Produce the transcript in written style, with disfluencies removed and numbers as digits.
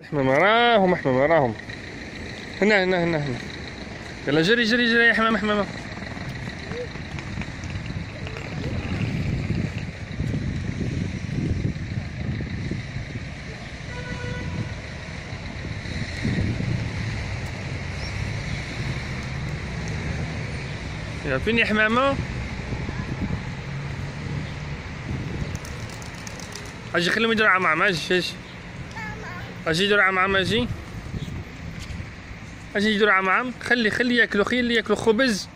حمام راهم حمام راهم هنا هنا هنا هنا. يلا جري جري جري يا حمام حمام. يا فين يا حمامة؟ اجي خليهم يدوروا على ماما. اجي اجي يدوروا على ماما. اجي يدوروا على ماما. خلي ياكلوا خلي ياكلوا خبز.